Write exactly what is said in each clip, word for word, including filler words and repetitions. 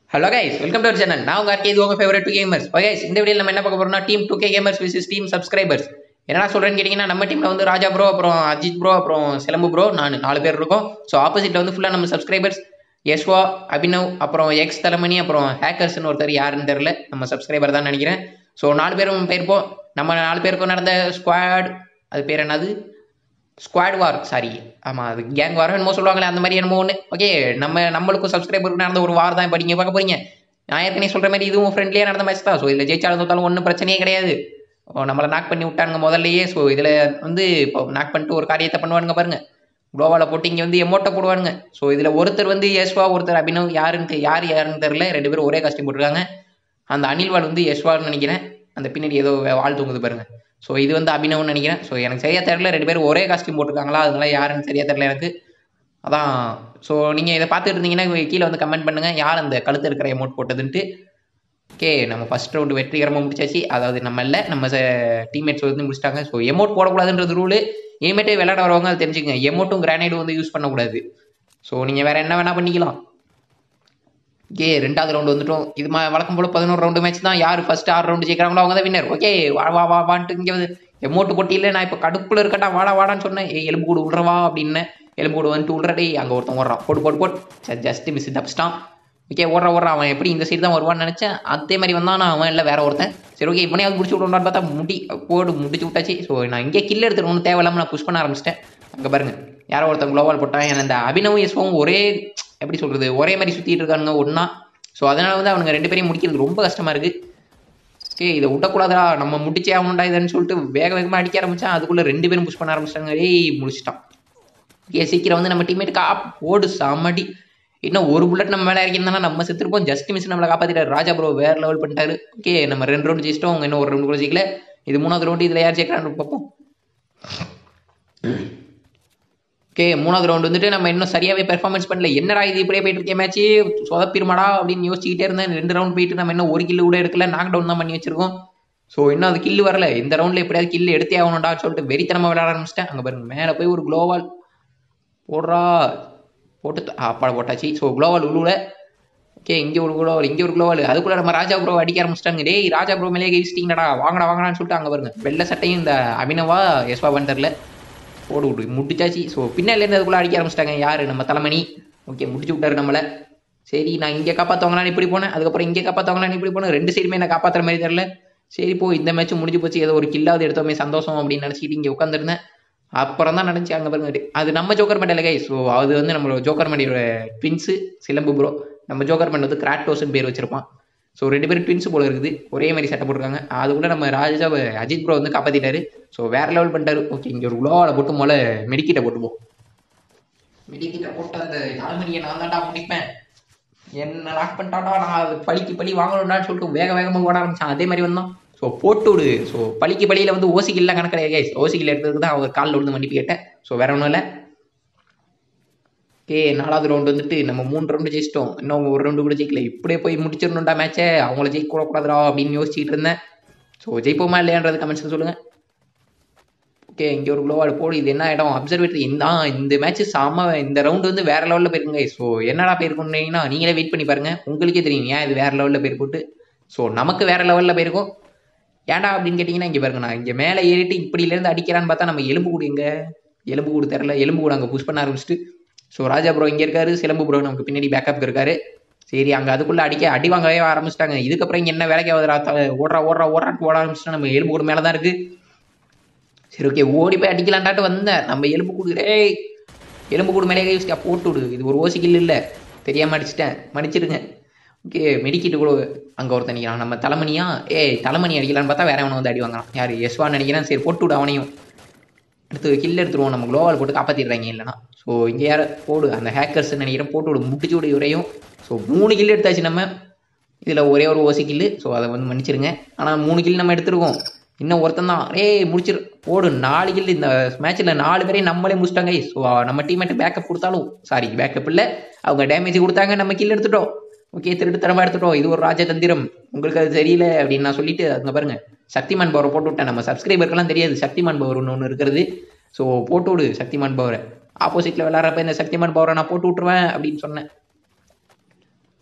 Hello guys, welcome to our channel. Now we are இது உங்க favorite two gamers. Okay guys, இந்த வீடியோல நம்ம என்ன பார்க்க போறோம்னா team two K gamers versus team subscribers. என்னடா சொல்றேன்னு கேட்டிங்கன்னா நம்ம டீம்ல வந்து ராஜா ப்ரோ அப்புறம் அஜித் ப்ரோ அப்புறம் சிலம்பு ப்ரோ நான் நாலு பேர் இருக்கோம். ஸோ ஆப்போசிட்ல வந்து ஃபுல்லா நம்ம சப்ஸ்கிரைபர்ஸ் யஷ்வா அபினவ் அப்புறம் எக்ஸ் தலைமணி அப்புறம் ஹேக்கர்ஸ்னு ஒருத்தர் யாருன்னு தெரியல நம்ம சப்ஸ்கிரைபர் தான் நினைக்கிறேன். ஸோ நாலு பேரும் போயிருப்போம். நம்ம நாலு பேருக்கும் நடந்த ஸ்குவாட் அது பேர் என்னது ஸ்குவாட் வார் சாரி ஆமாம் அது கேங் வாரம் என்னமோ சொல்லுவாங்களே அந்த மாதிரி என்னமோ ஒன்று. ஓகே நம்ம நம்மளுக்கும் சப்ஸ்கிரைபருக்கு நடந்த ஒரு வார் தான் இப்போ நீங்கள் பார்க்க போறீங்க. நான் ஏற்கனவே சொல்கிற மாதிரி இதுவும் ஃப்ரெண்ட்லியாக நடந்த மேட்ச் தான். ஸோ இதில் ஜெயிச்சாலும் தோத்தாலும் ஒன்றும் பிரச்சனையே கிடையாது. நம்மளை நாக் பண்ணி விட்டானுங்க முதல்லையே. ஸோ இதில் வந்து இப்போ நாக் பண்ணிட்டு ஒரு காரியத்தை பண்ணுவானுங்க பாருங்க. குளோவாவில் போட்டு இங்கே வந்து எமோட்டை போடுவானுங்க. ஸோ இதில் ஒருத்தர் வந்து யஷ்வா ஒருத்தர் அபினவ் யாருன்னு யார் யாருன்னு தெரியல. ரெண்டு பேரும் ஒரே காஸ்டியூம் போட்டிருக்காங்க. அந்த அனில்வால் வந்து யஷ்வான்னு நினைக்கிறேன். அந்த பின்னாடி ஏதோ வாழ் தூங்குது பாருங்க. ஸோ இது வந்து அபினவ்னு நினைக்கிறேன். ஸோ எனக்கு சரியா தெரியல. ரெண்டு பேரும் ஒரே காஸ்டியூம் போட்டிருக்காங்களா அதனால யாருன்னு சரியா தெரியல எனக்கு. அதான் ஸோ நீங்கள் இதை பார்த்துட்டு இருந்தீங்கன்னா கீழே வந்து கமெண்ட் பண்ணுங்கள் யார் அந்த கழுத்து இருக்கிற எமௌண்ட் போட்டதுன்ட்டு. ஓகே நம்ம ஃபர்ஸ்ட் ரவுண்டு வெற்றிகரமாக முடிச்சாச்சு. அதாவது நம்ம இல்லை நம்ம டீம்மேட்ஸ் வந்து முடிச்சிட்டாங்க. ஸோ எமௌண்ட் போடக்கூடாதுன்றது ரூலு. இனிமேட்டு விளையாட வரவங்க அதை தெரிஞ்சுக்கங்க. எமௌண்ட்டும் கிரானைடும் வந்து யூஸ் பண்ணக்கூடாது. ஸோ நீங்கள் வேறு என்ன வேணால் பண்ணிக்கலாம். ஓகே ரெண்டாவது ரவுண்டு வந்துட்டோம். இது வழக்கம் போல பதினோரு ரவுண்டு மேட்ச் தான். யார் ஃபர்ஸ்ட் ஆறு ரவுண்டு ஜெயிக்கிறாங்களோ அவங்க தான் வின்னர். ஓகே வா வா வா வான்ட்டு இங்கே வந்து எமௌண்ட் போட்டியில் நான் இப்போ கடுப்புல இருக்கட்டா வாடா வாடான்னு சொன்னேன். ஏ எலும்பு கூடு விட்றவா அப்படின்னு எலும்பு கூடு வந்துட்டு விட்றடே அங்கே ஒருத்தன் ஓடுறான். போட்டு போட்டு போட்டு சரி ஜஸ்ட் மிஸ் தப்பிச்சிட்டான். ஓகே ஓடுற ஓடுறான். அவன் எப்படி இந்த சைடு தான் வருவான்னு நினச்சேன். அதே மாதிரி வந்தான். நான் அவன் இல்லை வேற ஒருத்தன். சரி ஓகே இப்போனே முடிச்சு விடணும்னு பார்த்தா முடி போடு முடிச்சு விட்டாச்சு. ஸோ நான் இங்கே கில் எடுத்துட்டு ஒன்றும் தேவையில்லாமல் நான் புஷ் பண்ண ஆரம்பிச்சிட்டேன். அங்கே பாருங்க யாரோ ஒருத்தன் குளோவால் போட்டான். ஏன்னா இந்த அபினவும் யஷ்வாவும் ஒரே எப்படி சொல்றது ஒரே மாதிரி சுற்றிட்டு இருக்கானுங்க ஒன்றா. ஸோ அதனால வந்து அவனுங்க ரெண்டு பேரையும் முடிக்கிறது ரொம்ப கஷ்டமா இருக்கு. ஓகே இதை விட்டக்கூடாதா நம்ம முடிச்சே ஆகணும்டா இதுன்னு சொல்லிட்டு வேக வேகமாக அடிக்க ஆரம்பிச்சான். அதுக்குள்ள ரெண்டு பேரும் புஷ் பண்ண ஆரம்பிச்சிட்டாங்க. ஏய் முடிச்சிட்டான். ஓகே சீக்கிரம் வந்து நம்ம டீம்மேட் காப் ஓடு சாமடி. இன்னும் ஒரு புல்லட் நம்ம மேலே இறக்கிருந்தானா நம்ம செத்துருப்போம். ஜஸ்ட் மிஸ் நம்மளை காப்பாற்றிட்டாரு. ராஜா ப்ரோ வேற லெவல் பண்ணிட்டாரு. ஓகே நம்ம ரெண்டு ரவுண்டு ஜெயிச்சிட்டோம். அவங்க இன்னும் ஒரு ரவுண்டு கூட ஜெயிக்கல. இது மூணாவது ரவுண்டு. இதில் யார் ஜெயிக்கிறான்னு பார்ப்போம். ஓகே மூணாவது ரவுண்ட் வந்துட்டு நம்ம இன்னும் சரியாவே பெர்ஃபார்மன்ஸ் பண்ணல. என்னடா இது இப்படியே போயிட்டு இருக்கே மேட்ச் சொதப்பிருமாடா அப்படின்னு யோசிச்சுக்கிட்டே இருந்தேன். ரெண்டு ரவுண்ட் போயிட்டு நம்ம இன்னும் ஒரு கில்லு கூட எடுக்கல. நாக் டவுன் தான் பண்ணி வச்சிருக்கோம். ஸோ இன்னும் அது கில்லு வரல. இந்த ரவுண்ட்ல எப்படியாவது கில்லு எடுத்தே ஆகணும்டா சொல்லிட்டு வெறித்தனமா விளையாட ஆரம்பிச்சிட்டேன். அங்கே பாருங்க மேலே போய் ஒரு குளோவால் போடுறா போட்டு அப்பாட போட்டாச்சு. ஸோ குளோவால் உழுவுல. ஓகே இங்கே ஒரு குளோவால் இங்கே ஒரு குளோவால். அதுக்குள்ள நம்ம ராஜா ப்ரோ அடிக்க ஆரம்பிச்சிட்டாங்க. டேய் ராஜா ப்ரோ மேலே கழிச்சிட்டீங்கடா வாங்கடா வாங்கடான்னு சொல்லிட்டு அங்கே பாருங்க வெள்ளை சட்டையும் இந்த அபினவா யஷ்வா பண்டர்ல போடு விட்டு முடிச்சாச்சு. ஸோ பின்னாலேருந்து அதுக்குள்ளே அடிக்க ஆரம்பிச்சிட்டாங்க. யார் நம்ம தலைமணி. ஓகே முடிச்சு விட்டாரு நம்மளை. சரி நான் இங்கே காப்பாற்றுவாங்களான்னு இப்படி போனேன். அதுக்கப்புறம் இங்கே காப்பாற்றுவாங்களான்னு இப்படி போனேன். ரெண்டு சைடுமே என்ன காப்பாற்றுற மாதிரி தெரியல. சரி போ இந்த மேட்ச் முடிஞ்சு போச்சு. ஏதோ ஒரு கில்லாவது எடுத்தோமே சந்தோஷம் அப்படின்னு நினச்சிக்கிட்டு இங்கே உட்காந்துருந்தேன். அப்புறம் தான் நினச்சி அங்கே பாருங்க அது நம்ம ஜோக்கர் மேட் இல்லை கை. ஸோ அது வந்து நம்மளோட ஜோக்கர் மேடியோட ட்வின்ஸு சிலம்பு ப்ரோ. நம்ம ஜோக்கர் மேட் வந்து கிராட்டோஸ்ன்னு பேர் வச்சிருப்பான். ஸோ ரெண்டு பேரும் ட்வின்ஸ் போல இருக்குது. ஒரே மாதிரி சட்டை போட்டிருக்காங்க. அதுக்குள்ள நம்ம ராஜா அஜித் ப்ரோ வந்து காப்பாற்றிட்டாரு. ஸோ வேற லெவல் பண்ணிட்டாரு. ஓகே இங்கே ஒரு குளோவால் போட்டு போல மெடிக்கிட்ட போட்டுப்போம். மெடிக்கிட்ட போட்டு அந்த தலைமணியை நான் தான்டா முடிப்பேன். என்ன லாக் பண்ணிட்டாடா நான் அது பழிக்கு பழி வாங்கணும்டான்னு சொல்லிட்டு வேக வேகமாக ஓட ஆரம்பிச்சான். அதே மாதிரி வந்தான். ஸோ போட்டு விடு. ஸோ பழிக்கு பழியில் வந்து ஓசிக்கில்லாம் கணக்கு கிடையாது. ஓசிக்கில் எடுத்ததுக்கு தான் அவர் காலில் விழுந்து மன்னிப்பு கேட்டேன். ஸோ வேற ஒன்றும் இல்லை. ஓகே நாலாவது ரவுண்டு வந்துட்டு நம்ம மூணு ரவுண்டு ஜெயிச்சிட்டோம். இன்னும் ஒரு ரவுண்டு கூட ஜெயிக்கல. இப்படியே போய் முடிச்சிடணும்டா மேட்சை. அவங்கள ஜெயிக்க கூடாதுடா அப்படின்னு யோசிச்சுட்டு இருந்தேன். ஸோ ஜெயிப்போமா இல்லையான்றது கமெண்ட்ஸில் சொல்லுங்க. ஓகே இங்கே ஒரு குளோவால் போடு. இது என்ன இடம் அப்சர்வேட்டரி. இந்த இந்த மேட்ச் செம்ம. இந்த ரவுண்டு வந்து வேற லெவலில் போயிருக்குங்க. ஸோ என்னடா போயிருக்குன்னா நீங்களே வெயிட் பண்ணி பாருங்க உங்களுக்கே தெரியும் ஏன் இது வேற லெவலில் போயிரு போட்டு. ஸோ நமக்கு வேற லெவலில் போயிருக்கும். ஏன்டா அப்படின்னு கேட்டிங்கன்னா இங்கே பாருங்க நான் இங்கே மேலே ஏறிட்டு இப்படிலேருந்து அடிக்கிறான்னு பார்த்தா நம்ம எலும்பு கூடு எங்க எலும்பு கூடு தெரில. எலும்பு கூடு அங்கே புஷ் பண்ண ஆரம்பிச்சுட்டு ஸோ ராஜா ப்ரோ இங்கே இருக்காரு. சிலம்பு ப்ரோ நமக்கு பின்னாடி பேக்கப் இருக்காரு. சரி அங்கே அதுக்குள்ளே அடிக்க அடி வாங்கவே ஆரம்பிச்சிட்டாங்க. இதுக்கப்புறம் இங்கே என்ன வேலைக்கு ஆகுதுரா ஓடுறா ஓடுறா ஓடுறாட்டு ஓட ஆரம்பிச்சுட்டா. நம்ம எலும்பு கூடு மேலே தான் இருக்கு. சரி ஓகே ஓடி போய் அடிக்கலான்டாட்டு வந்தேன். நம்ம எலும்பு கூடு ஏய் எலும்பு கூடு மேலே யூஸ்டா போட்டு விடு. இது ஒரு ஓசிக்கில் இல்லை தெரியாமல் அடிச்சிட்டேன் மன்னிச்சிடுங்க. ஓகே மெடிக்கிட்டு கூட அங்கே ஒருத்தன் நிற்கிறான். நம்ம தலைமணியா ஏய் தலைமணி அடிக்கலான்னு பார்த்தா வேற அவனை வந்து அடி வாங்கலாம். யார் யஷ்வான்னு நினைக்கிறேன். சரி போட்டு விடு அவனையும். எடுத்து கில் எடுத்துருவோம். நம்ம குளோவால் போட்டு காப்பாற்றிடுறாங்க இல்லைனா. ஸோ இங்கே யார் போடு அந்த ஹேக்கர்ஸ் நினைக்கிறேன் போட்டு விடு முடிச்சு விடு இவரையும். ஸோ மூணு கில் எடுத்தாச்சு நம்ம. இதில் ஒரே ஒரு ஓசி கில்லு. ஸோ அதை வந்து மன்னிச்சிருங்க. ஆனால் மூணு கில் நம்ம எடுத்துருக்கோம். இன்னும் ஒருத்தன் தான் ஏய் முடிச்சிரு போடு நாலு கில். இந்த மேட்ச்சில் நாலு பேரையும் நம்மளே முடிச்சிட்டாங்க. ஸோ நம்ம டீம்மேட்டு பேக்கப் கொடுத்தாலும் சாரி பேக்கப் இல்லை அவங்க டேமேஜ் கொடுத்தாங்க. நம்ம கில் எடுத்துட்டோம். ஓகே திருட்டு தரமாக எடுத்துட்டோம். இது ஒரு ராஜ தந்திரம். உங்களுக்கு அது தெரியல அப்படின்னு நான் சொல்லிட்டு அங்கே பாருங்க சக்திமான் பவரை போட்டு விட்டேன். நம்ம சப்ஸ்கிரைபருக்கெல்லாம் தெரியாது சக்திமான் பவர் ஒன்று ஒன்று இருக்கிறது. ஸோ போட்டு விடு சக்திமான் பவரை. ஆப்போசிட்டில் விளாட்றப்ப இந்த சக்திமான் பவரை நான் போட்டு விட்ருவேன் அப்படின்னு சொன்னேன்.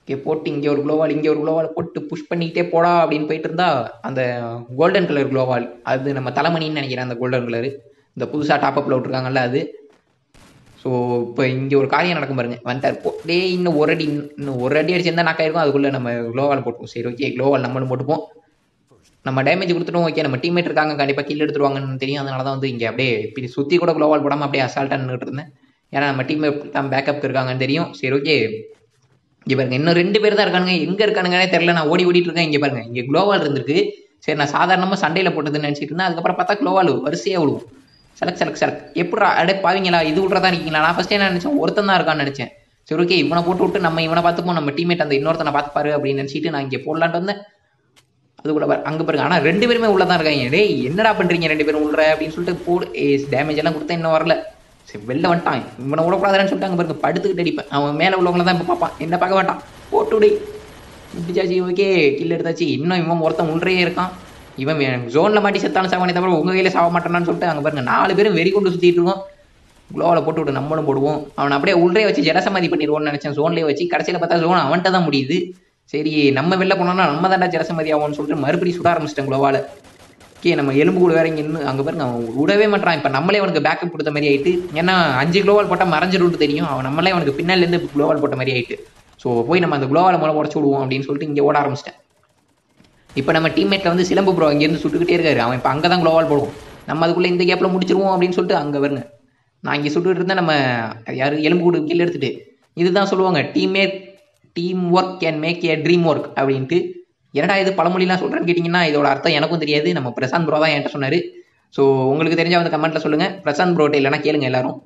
ஓகே போட்டு இங்கே ஒரு குளோவால் இங்கே ஒரு குளோவால் போட்டு புஷ் பண்ணிக்கிட்டே போடா அப்படின்னு போயிட்டு இருந்தா அந்த கோல்டன் கலர் குளோவால் அது நம்ம தலைமணின்னு நினைக்கிறேன். அந்த கோல்டன் கலரு இந்த புதுசாக டாப்அப்பில் விட்டுருக்காங்கல்ல அது. ஸோ இப்போ இங்கே ஒரு காரியம் நடக்கும் பாருங்க. வந்துட்டார் போட்டே இன்னும் ஒரு அடி இன்னும் ஒரு அடி அடிச்சிருந்தா நாக்கா இருக்கும். அதுக்குள்ளே நம்ம குளோவால் போட்டுப்போம். சரி ஓகே குளோவால் நம்மளும் போட்டுப்போம். நம்ம டேமேஜ் கொடுத்துட்டோம். ஓகே நம்ம டீம்மேட் இருக்காங்க கண்டிப்பாக கில் எடுத்துருவாங்கன்னு தெரியும். அதனால தான் வந்து இங்கே அப்படியே இப்படி சுற்றி கூட குளோவால் போடாமல் அப்படியே அசால்ட்டாக நின்றுட்டு இருந்தேன். ஏன்னா நம்ம டீம்மேட் தான் பேக்கப் இருக்காங்கன்னு தெரியும். சரி ஓகே இங்கே பாருங்க இன்னும் ரெண்டு பேர் தான் இருக்கானுங்க. எங்கே இருக்கானுங்கன்னே தெரியல. நான் ஓடி ஓடிட்டு இருக்கேன். இங்கே பாருங்க இங்கே குளோவால் இருந்திருக்கு. சரி நான் சாதாரணமாக சண்டையில் போட்டதுன்னு நினச்சிட்டு இருந்தேன். அதுக்கப்புறம் பார்த்தா குளோவால் வரிசையாக விழுவும். செலக்ட் செலக்ட் செலக்ட் எப்படா அடே பாவீங்களா இது விட்றதா இருக்கீங்களா? நான் ஃபஸ்ட்டே என்ன நினச்சேன் ஒருத்தன் தான் இருக்கான்னு நினச்சேன். சரி ஓகே இவனை போட்டு விட்டு நம்ம இவனை பார்த்துப்போம். நம்ம டீம்மேட் அந்த இன்னொருத்தனை பார்த்துப்பாரு அப்படின்னு நினச்சிட்டு நான் இங்கே போடலான்ட்டு வந்தேன். அதுக்குள்ள அங்கே பாருங்க ஆனால் ரெண்டு பேருமே உள்ள தான் இருக்காங்க. டேய் என்னடா பண்ணுறீங்க ரெண்டு பேரும் உள்ள அப்படின்னு சொல்லிட்டு போடு டேமேஜ் எல்லாம் கொடுத்தா இன்னும் வரல. சரி வெளில வந்துட்டான். இவனை விடக்கூடாதுன்னு சொல்லிட்டு அங்கே பாருங்க படுத்துக்கிட்டு அடிப்பேன். அவன் மேலே உள்ளவங்கள தான் இப்போ பார்ப்பான். என்ன பார்க்க மாட்டான். போட்டுடி இப்படிச்சாச்சு. ஓகே கில் எடுத்தாச்சு. இன்னும் இவன் ஒருத்தன் உள்ளே இருக்கான். இவன் ஜோனில் மாட்டி செத்தாலும் சாவானே தவிர உங்கள் கையில் சாவ மாட்டானான்னு சொல்லிட்டு அங்கே பாருங்க நாலு பேரும் வெறி கொண்டு சுற்றிட்டு இருக்கோம். குளோவில் போட்டு விட்டு நம்மளும் போடுவோம். அவன் அப்படியே உள்ளே வச்சு ஜலசமாதி பண்ணிடுவோம்னு நினச்சேன். ஜோன்லேயே வச்சு கடைசியில் பார்த்தா ஜோன் அவன்கிட்ட தான் முடியுது. சரி நம்ம வெளில போனோம்னா நம்ம தாண்டா ஜலசமாதி ஆகும்னு சொல்லிட்டு மறுபடியும் சுட ஆரம்பிச்சிட்டேன் குளோவால். ஓகே நம்ம எலும்பு கூட வேற இங்கே இன்னும் அங்கே பாருங்க அவன் விடவே மாட்டான். இப்போ நம்மளே அவனுக்கு பேக்கப் கொடுத்த மாதிரி ஆயிட்டு. ஏன்னா அஞ்சு குளோவால் போட்டால் மறைஞ்சிடும்னு தெரியும். அவன் நம்மளே அவனுக்கு பின்னாலேருந்து குளோவால் போட்ட மாதிரி ஆயிட்டு. ஸோ போய் நம்ம அந்த குளோவால் மூலம் உடச்சு விடுவோம் அப்படின்னு சொல்லிட்டு இங்கே ஓட ஆரம்பிச்சிட்டேன். இப்போ நம்ம டீம்மேட்டில் வந்து சிலம்பு ப்ரோ இங்கேருந்து சுட்டுக்கிட்டே இருக்காரு. அவன் இப்போ அங்கே தான் குளோவால் போடுவோம். நம்ம அதுக்குள்ளே இந்த கேப்பில் முடிச்சிருவோம் அப்படின்னு சொல்லிட்டு அங்கே வருங்க. நான் இங்கே சுட்டுக்கிட்டு இருந்தேன். நம்ம யார் எலும்பு கூட கீழே எடுத்துட்டு இதுதான் சொல்லுவாங்க teammate team work can make a dream work அப்படின்ட்டு. என்னடா இது பழமொழிலாம் சொல்கிறேன்னு கேட்டிங்கன்னா இதோட அர்த்தம் எனக்கும் தெரியாது. நம்ம பிரசாந்த் ப்ரோ தான் என்கிட்ட சொன்னார். ஸோ உங்களுக்கு தெரிஞ்சால் வந்து கமெண்ட்டில் சொல்லுங்கள். பிரசாந்த் ப்ரோட்ட இல்லைனா கேளுங்க எல்லாரும்.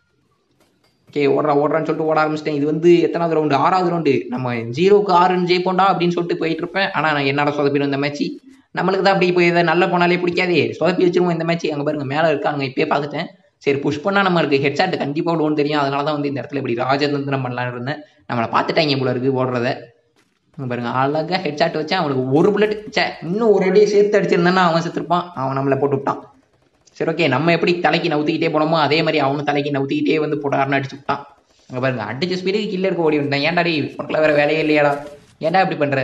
ஓகே ஓடுறா ஓடுறான்னு சொல்லிட்டு ஓட ஆரம்பிச்சிட்டேன். இது வந்து எத்தனாவது ரவுண்டு? ஆறாவது ரவுண்டு. நம்ம ஜீரோக்கு ஆறுன்னு ஜெயிப்போண்டா அப்படின்னு சொல்லிட்டு போயிட்டு இருப்பேன். ஆனால் நான் என்னடா சொதப்பிடும் இந்த மேட்ச். நம்மளுக்கு தான் அப்படி போய் எதாவது நல்ல போனாலே பிடிக்காதே. சொதப்பி வச்சிருவோம் இந்த மேட்ச். அங்கே பாருங்க மேலே இருக்காங்க. இப்பயே பார்த்துட்டேன். சரி புஷ் பண்ணால் நம்மளுக்கு ஹெட்ஷாட் கண்டிப்பாக விடுவோன்னு தெரியும். அதனால தான் வந்து இந்த இடத்துல இப்படி ராஜதந்திரம் பண்ணலான்னு இருந்தேன். நம்மளை பார்த்துட்டாங்க போல இருக்குது ஓடுறத. பாருங்க அழகாக ஹெட்ஷாட் வச்சேன். அவனுக்கு ஒரு புல்லட் சே இன்னும் ஒரு அடியை சேர்த்து அடிச்சிருந்தானா அவன் செத்துருப்பான். அவன் நம்மளை போட்டு விட்டான். சரி ஓகே நம்ம எப்படி தலைக்கு நவுத்திக்கிட்டே போனோமோ அதே மாதிரி அவனு தலைக்கு நவுத்திக்கிட்டே வந்து போடாருன்னு அடிச்சு விட்டான். அங்கே பாருங்க அடிச்ச ஸ்பீடுக்கு கில்ல இருக்க ஓடி வந்தேன். ஏன்டா டே உனக்குலாம் வேற வேலையே இல்லையாடா? ஏன்டா இப்படி பண்ணுற?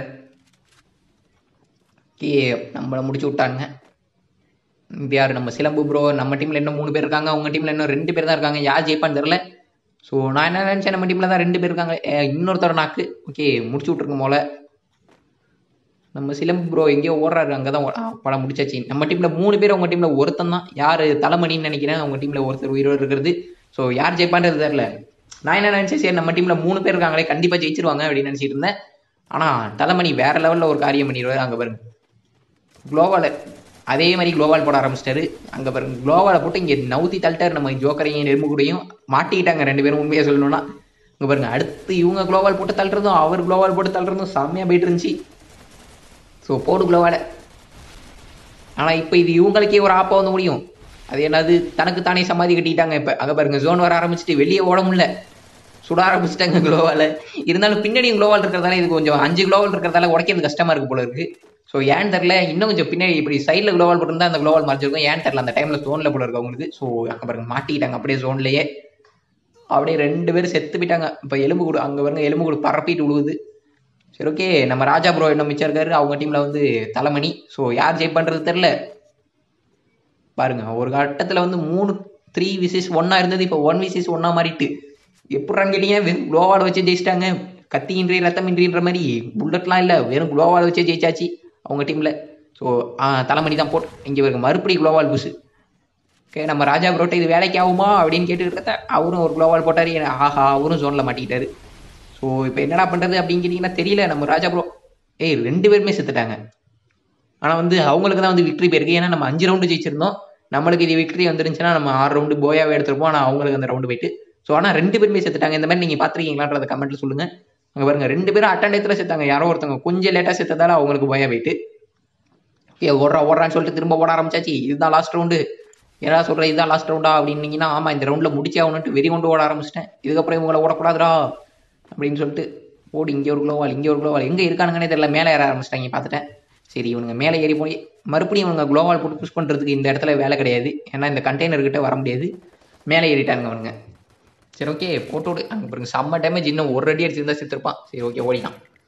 ஓகே நம்மளை முடிச்சு விட்டாங்க. இது யார்? நம்ம சிலம்பு ப்ரோ. நம்ம டீமில் இன்னும் மூணு பேர் இருக்காங்க. அவங்க டீமில் இன்னும் ரெண்டு பேர் தான் இருக்காங்க. யார் ஜெயிப்பான்னு தெரில. ஸோ நான் என்ன நினச்சேன் நம்ம டீமில் தான் ரெண்டு பேர் இருக்காங்க. இன்னொருத்தர் நாக்கு ஓகே முடிச்சு விட்ருக்கோம் போல. நம்ம சிலம்பு ப்ரோ எங்கேயோ ஓடுறாரு. அங்கே தான் படம் முடிச்சாச்சு. நம்ம டீமில் மூணு பேர். அவங்க டீமில் ஒருத்தன் தான். யார்? தலைமணின்னு நினைக்கிறேன். அவங்க டீமில் ஒருத்தர் உயிரோடு இருக்கிறது. ஸோ யார் ஜெயிப்பான்றது தெரில. நான் என்ன நினச்சேன் சரி நம்ம டீமில் மூணு பேர் இருக்காங்களே கண்டிப்பாக ஜெயிச்சிருவாங்க அப்படின்னு நினச்சிட்டு இருந்தேன். ஆனால் தலைமணி வேற லெவலில் ஒரு காரியம் பண்ணிடுவார். அங்கே பாருங்க குளோவால் அதே மாதிரி குளோவால் போட ஆரம்பிச்சிட்டாரு. அங்கே பாருங்க குளோவாலை போட்டு இங்கே நவுத்தி தள்ளிட்டார். நம்ம ஜோக்கரையும் நெரும்பு கூடையும் மாட்டிக்கிட்டாங்க ரெண்டு பேரும். உண்மையாக சொல்லணும்னா இங்கே பாருங்க அடுத்து இவங்க குளோவால் போட்டு தள்ளுறதும் அவர் குளோவால் போட்டு தள்ளுறதும் செம்மையாக போயிட்டு இருந்துச்சு. ஸோ போடு குளோவால். ஆனால் இப்போ இது இவங்களுக்கே ஒரு ஆப்பா வந்து முடியும். அது என்னது தனக்கு தானே சமாதி கட்டிட்டாங்க. இப்போ அங்கே பாருங்க ஜோன் வர ஆரம்பிச்சுட்டு வெளியே ஓட முடியல. சுட ஆரம்பிச்சிட்டாங்க குளோவால். இருந்தாலும் பின்னாடியும் குளோவால் இருக்கிறதால இது கொஞ்சம் அஞ்சு குளோவால் இருக்கிறதால உடைக்கிறது கஷ்டமாக இருக்குது போல இருக்குது. ஸோ ஏன்னு தெரில. இன்னும் கொஞ்சம் பின்னாடி இப்படி சைடில் குளோவால் போட்டிருந்தா அந்த குளோவால் மறைச்சிருக்கும். ஏன்னு தெரில அந்த டைமில் ஜோனில் போல இருக்கு அவங்களுக்கு. ஸோ அங்கே பாருங்க மாட்டிக்கிட்டாங்க அப்படியே ஜோன்லேயே. அப்படியே ரெண்டு பேரும் செத்து போயிட்டாங்க. இப்போ எலும்பு கூடு அங்கே பாருங்க எலும்பு கூடு பரப்பிட்டு விழுவுது. சரி ஓகே நம்ம ராஜா ப்ரோ இன்னும் மிச்சம் இருக்காரு. அவங்க டீமில் வந்து தலைமணி. ஸோ யார் ஜெயிப் பண்ணுறது தெரில. பாருங்க ஒரு கட்டத்தில் வந்து மூணு த்ரீ விசிஸ் ஒன்னா இருந்தது. இப்போ ஒன் விசிஸ் ஒன்னா மாறிட்டு எப்படின்னு கேட்டீங்கன்னா வெறும் குளோவால் வச்சு ஜெயிச்சிட்டாங்க. கத்தியின்றி ரத்தமின்றின்ற மாதிரி புல்லட்லாம் இல்லை. வெறும் குளோவால் வச்சே ஜெயிச்சாச்சு அவங்க டீமில். ஸோ தலைமணி தான் போட்டு இங்கே வருங்க மறுபடி குளோவால் புஷு. ஓகே நம்ம ராஜா ப்ரோட்ட இது வேலைக்கு ஆகுமா அப்படின்னு கேட்டுட்டு இருக்க அவரும் ஒரு குளோவால் போட்டார். ஆஹா அவரும் ஜோனில் மாட்டிக்கிட்டாரு. ஸோ இப்போ என்னடா பண்ணுறது அப்படின்னு கேட்டிங்கன்னா தெரியல. நம்ம ராஜா ப்ரோ ஏய் ரெண்டு பேருமே செத்துட்டாங்க. ஆனால் வந்து அவங்களுக்கு தான் வந்து விக்ட்ரி போயிருக்கு. ஏன்னா நம்ம அஞ்சு ரவுண்டு ஜெயிச்சிருந்தோம். நம்மளுக்கு இது விக்ட்ரி வந்துருந்துச்சுன்னா நம்ம ஆறு ரவுண்டு போயாவே எடுத்துருப்போம். ஆனால் அவங்களுக்கு அந்த ரவுண்டு போயிட்டு. ஸோ ஆனால் ரெண்டு பேருமே செத்துட்டாங்க. இந்த மாதிரி நீங்கள் பார்த்துருக்கீங்களான்றத கமெண்ட்டில் சொல்லுங்கள். அங்கே பாருங்க ரெண்டு பேரும் அட்டண்டத்தில் செத்தாங்க. யாரோ ஒருத்தவங்க கொஞ்சம் லேட்டாக செத்ததால அவங்களுக்கு போயா போயிட்டு ஏ ஓடுறா ஓடுறான்னு சொல்லிட்டு திரும்ப ஓட ஆரம்பிச்சாச்சு. இதுதான் லாஸ்ட் ரவுண்டு. ஏதாவது சொல்கிறேன் இதுதான் லாஸ்ட் ரவுண்டா அப்படின்னீங்கன்னா ஆமாம் இந்த ரவுண்டில் முடிச்சே ஆகணுன்ட்டு வெறி கொண்டு ஓட ஆரம்பிச்சிட்டேன். இதுக்கப்புறம் இவங்களை ஓடக்கூடாதுரா அப்படின்னு சொல்லிட்டு ஓடி இங்கே ஒரு குளோவால் இங்கே ஒரு குளோவால் எங்கே இருக்கானுங்கன்னே தெரியல. மேலே ஏற ஆரம்பிச்சிட்டாங்க பார்த்துட்டேன். சரி இவனுங்க மேலே ஏறி போய் மறுபடியும் இவங்க குளோவால் போட்டு புஷ் பண்ணுறதுக்கு இந்த இடத்துல வேலை கிடையாது. ஏன்னா இந்த கண்டெய்னர்கிட்ட வர முடியாது. மேலே ஏறிட்டானுங்க அவனுங்க. சரி ஓகே போட்டோடு அங்கே பாருங்க செம்ம டேமேஜ். இன்னும் ஒரு அடி அடிச்சிருந்தா செத்துருப்பான். சரி ஓகே ஓடிட்டான்.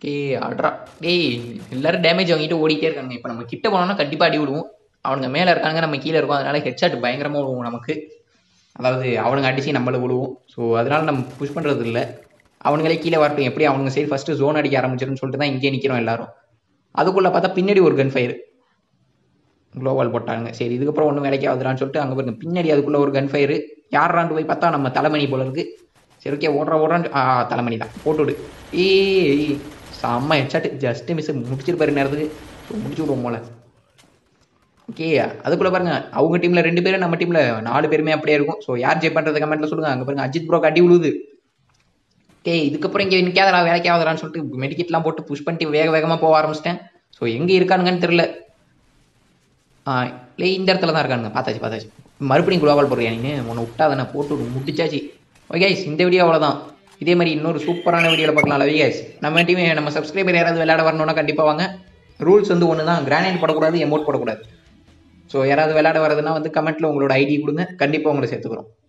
ஓகே ஆட்ரா டேய் எல்லாரும் டேமேஜ் வாங்கிட்டு ஓடிட்டே இருக்காங்க. இப்போ நம்ம கிட்ட போனோம்னா கண்டிப்பாக அடி விடுவோம். அவனுங்க மேலே இருக்காங்க, நம்ம கீழே இருக்கோம். அதனால ஹெட்ஷாட் பயங்கரமாக விடுவோம் நமக்கு. அதாவது அவனுங்க அடித்து நம்மள விடுவோம். ஸோ அதனால நம்ம புஷ் பண்ணுறது இல்லை. அவனுங்களே கீழே வரட்டும், எப்படி அவனுங்க சைடு ஃபஸ்ட்டு ஜோன் அடிக்க ஆரம்பிச்சிருன்னு சொல்லிட்டு தான் இங்கே நிற்கிறோம் எல்லாரும். அதுக்குள்ளே பார்த்தா பின்னாடி ஒரு கன் ஃபயர் குளோவால் போட்டாங்க. சரி இதுக்கப்புறம் ஒன்றும் வேலைக்கு ஆகுதுறான்னு சொல்லிட்டு அங்கே பாருங்க பின்னாடி அதுக்குள்ளே ஒரு கன் ஃபயரு. யாராண்டு போய் பார்த்தா நம்ம தலைமணி போல இருக்கு. சரி ஓகே ஓடுற ஓடுறான்னு ஆ தலைமணி தான் போட்டுவிடு. ஏய் செம்ம ஹெட்ஷாட், ஜஸ்ட் மிஸ் முடிச்சிருப்பாரு நேரத்துக்கு. ஸோ முடிச்சு விடுவோம் போல. ஓகே அதுக்குள்ளே பாருங்க அவங்க டீமில் ரெண்டு பேரும், நம்ம டீமில் நாலு பேருமே அப்படியே இருக்கும். ஸோ யார் ஜெய் பண்ணுறது கமெண்ட்டில் சொல்லுங்கள். அங்கே பாருங்க அஜித் ப்ரோ கட்டி விழுது. ஓகே இதுக்கப்புறம் இங்கே நிற்காதடா வேலைக்கு ஆகுதுறான்னு சொல்லிட்டு மெடிக்கெட்லாம் போட்டு புஷ் பண்ணிட்டு வேக வேகமாக போக ஆரம்பிச்சிட்டேன். ஸோ எங்கே இருக்கானுங்கன்னு தெரில. ஆ இல்லை இந்த இடத்துல தான் இருக்கானுங்க. பார்த்தாச்சு பார்த்தாச்சு. மறுபடியும் குளோவால் போடுறியா நீ? உன்னை விட்டா தானே போட்டு முடிச்சாச்சு. ஓகே இந்த வீடியோ அவ்வளோதான். இதே மாதிரி இன்னொரு சூப்பரான வீடியோவில் பார்க்கலாம். Love guys. நம்ம டீம் நம்ம சப்ஸ்கிரைபர் யாராவது விளையாட வரணும்னா கண்டிப்பாக வாங்க. ரூல்ஸ் வந்து ஒன்று தான், கிரானைட் போடக்கூடாது, எமௌண்ட் போடக்கூடாது. ஸோ யாராவது விளையாட வரதுன்னா வந்து கமெண்ட்டில் உங்களோட ஐடி கொடுங்க, கண்டிப்பாக உங்களை சேர்த்துக்கிறோம்.